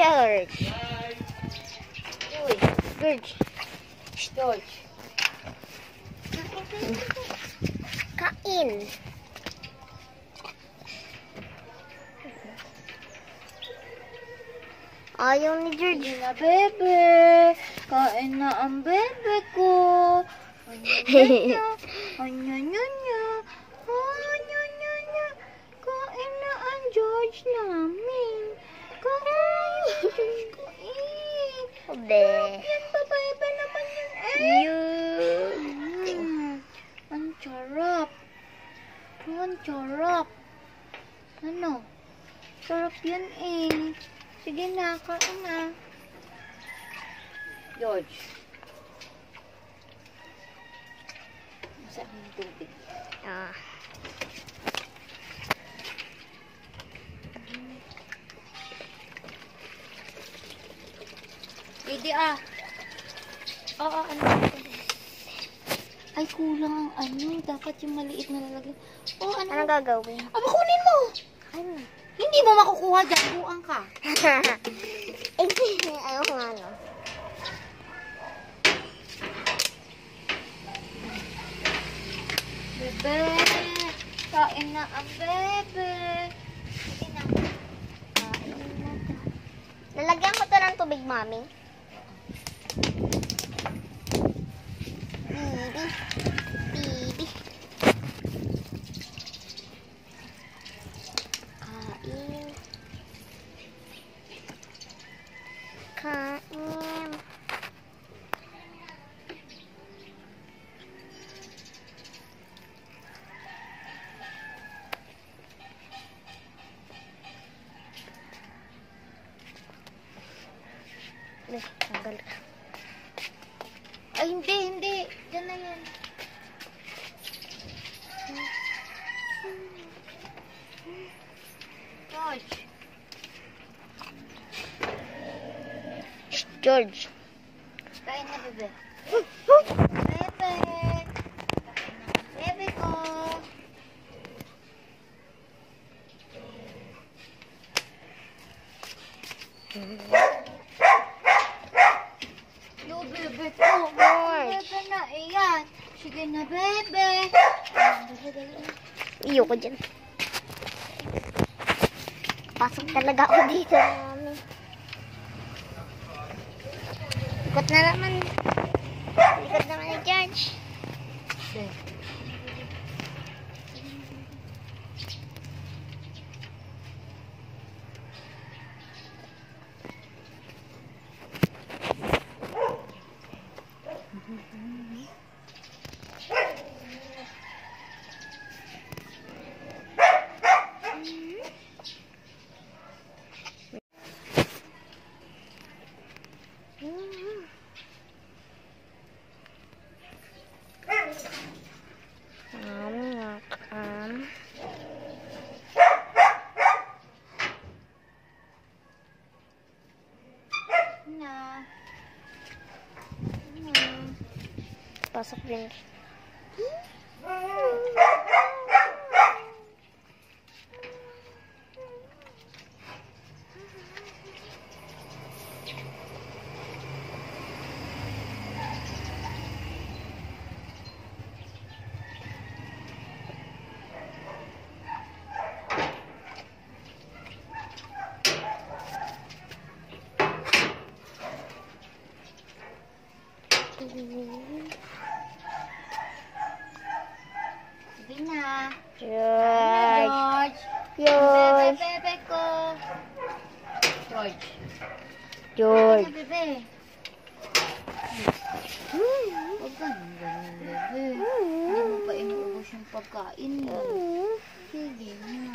George. Uy, George. George. Kain. Ayaw ni George. Sige na, bebe. Kain na ang bebe ko. Anya-nya. Anya-nya-nya. Anya-nya-nya. Kain na ang George namin. Kain. Kain. Obe. Yan ba, bebe naman yun eh. Ang charap. Ang charap. Ano? Sarap yan eh. Sige na, kain na. George. Nasa aking tubig. Ah. Hindi ah. Oo, ano? Ay, kulang ang ano. Dapat yung maliit na lalagyan. Oh, ano? Anong gagawin? Aba, kunin mo! Ano? Hindi mo makukuha dyan. Buang ka. Ayaw ko nga, no? Bebe! Kain na ang bebe! Sige na. Kain na. Lalagyan ko to ng tubig, mami. Bibi. Bibi. Kain. Kain. Tanggal ka. Ay, hindi. Diyan na yan. George. George. Kain na, bebe. Bebe. Bebe ko. Yo, bebe ko. George. Bebe na, iyan. Sige na, bebe. Iyo ko dyan. Pasok talaga ako dito, mami. Ikot na naman. Ikot naman ni George. Pasok din. Sige na. George. George. George. Bebe ko. George. George. Bebe. Huwag ka nang ganun, bebe. Hindi mo pa inuubos yung pagkain mo. Sige na.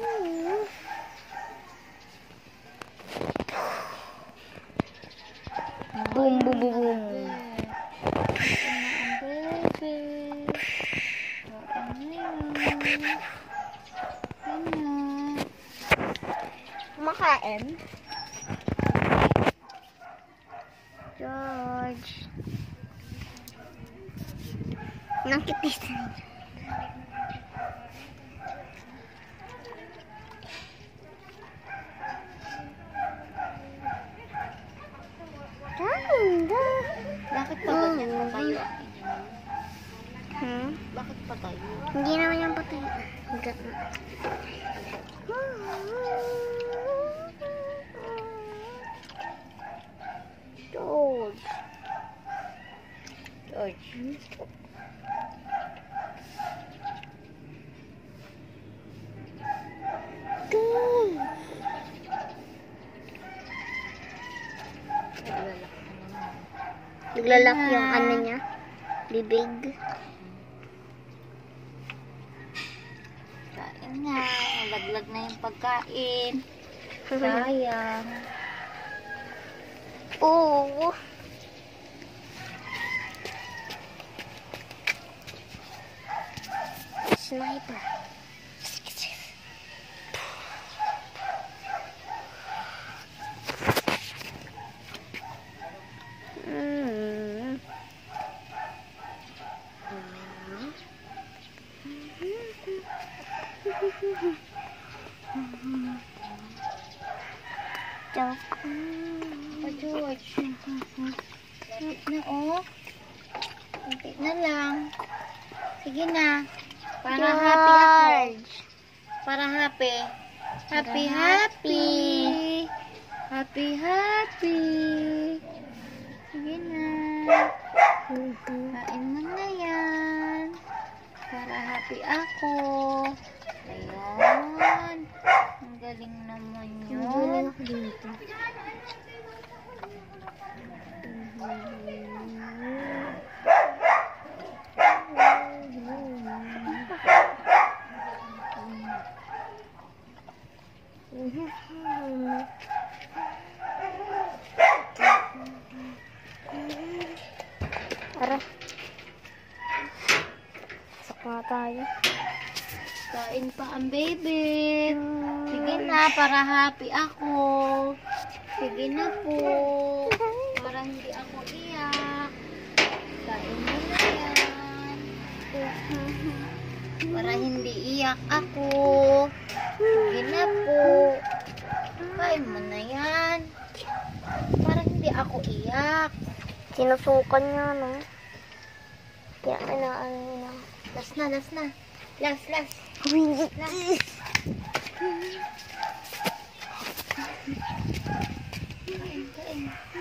Boom, boom, boom, boom. Kumakain. George. Nakitis na niya. Bakit pa ganyan patayo ang inyo? Bakit patayo? Hindi naman yung patay. George. George. Naglalak yung ano niya. Bibig. Kain nga. Nalaglag na yung pagkain. Sayang. Oo. Sniper. Joke. George. Lapit na, oh. Lapit na lang. Sige na. Para happy ako. Para happy. Happy, happy. Happy, happy. Sige na. Kain mo na yan. Para happy ako. Ayan. Ang galing naman yun. Dito. Ara. Saka tayo. Kain pa ang baby. Sige na, para happy ako. Sige na po. Para hindi ako iyak. Kain mo na yan. Para hindi iyak ako. Sige na po. Kain mo na yan. Para hindi ako iyak. Sinusukan niya, no? Kaya inaano niya. Last na, last na. Last, last. Last. Kain, kain.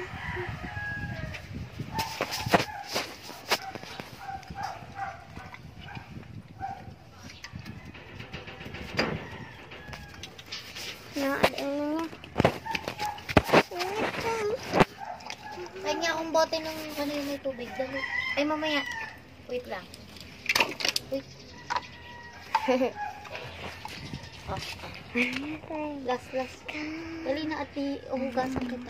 Naano niya. Kanya akong bote ng ano yung may tubig. Dali. Ay, mamaya. Wait lang. Wait. Oh. Last, last. Dali na ati. Uhugasan kita.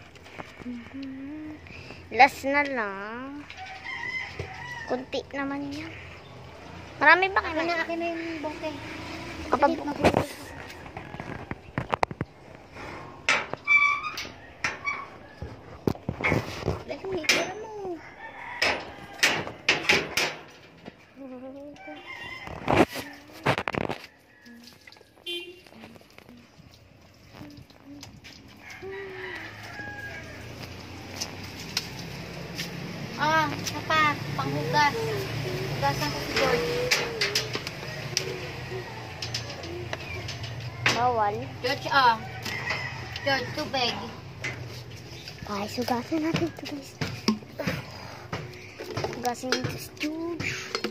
Last na lang. Kunti naman yan. Marami ba kayo? Akin na yung bote. Kapag... Dali, maghugas. Dali, tira mo. Ah, apa? Panghugas. Hugasan ko si George. Bawal. George, ah. George, tubig. Ay, sugasan natin ito, guys. Sugasan natin ito, George.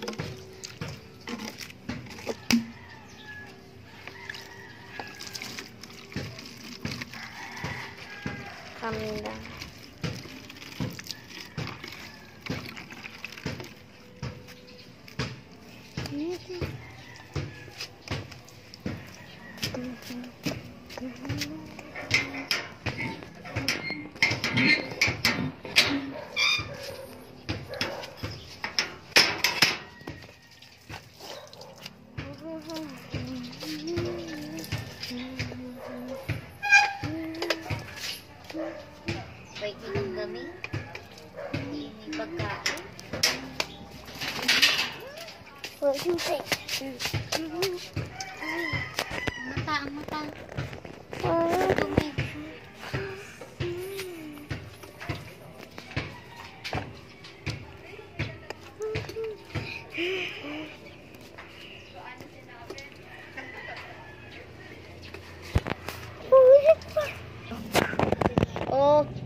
Pakiramdam. May inom kami. Hindi pagkain. What do you think? Ang mata. Dumi. Oh,